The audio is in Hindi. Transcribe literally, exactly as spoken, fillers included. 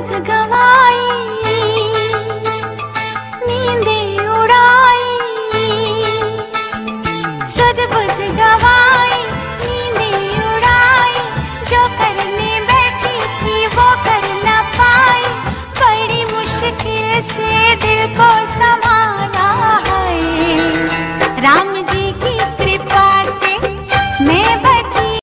बुध गवाई, नींदें उड़ाई, सुध बुध गवाई, नींदें उड़ाई, जो करने बैठी थी वो कर ना पाई, बड़ी मुश्किल से